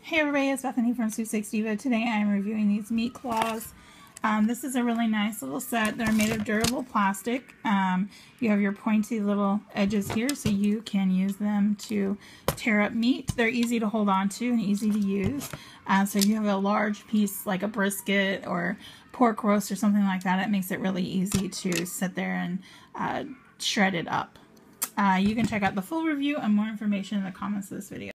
Hey everybody, it's Bethany from Sweepstakes Diva. Today I am reviewing these meat claws. This is a really nice little set. They're made of durable plastic. You have your pointy little edges here so you can use them to tear up meat. They're easy to hold on to and easy to use. So you have a large piece like a brisket or pork roast or something like that. It makes it really easy to sit there and shred it up. You can check out the full review and more information in the comments of this video.